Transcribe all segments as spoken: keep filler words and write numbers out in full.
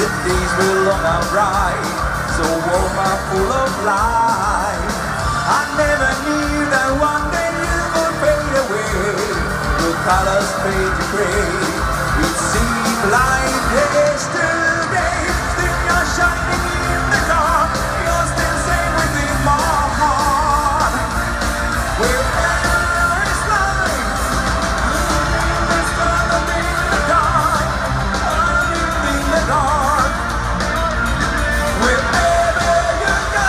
the days were long and bright, so warm and full of life. I never knew that one day you would fade away. Your colors fade to gray. It seemed like yesterday. Still you're shining in the dark. You're still safe within my heart. Wherever it's light, there's gonna be the dark. I'm in the dark. Wherever you go,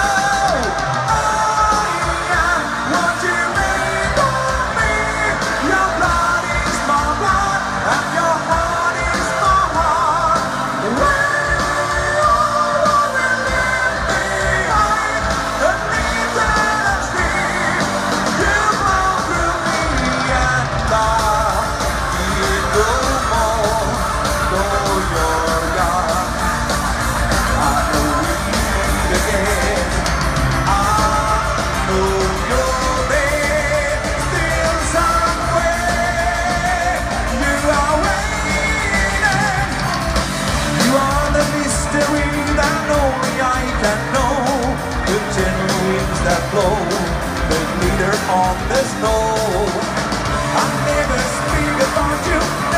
I am what you made for me. Your blood is my blood, and your heart is my heart. When all will leave behind the needs and the stream, you flow through me and I need no more. Though you're gone, I know we meet again. I know you're there, still somewhere. You are waiting. You are the mystery that only I can know. The gentle winds that blow, the glitter on the snow. I never speak about you.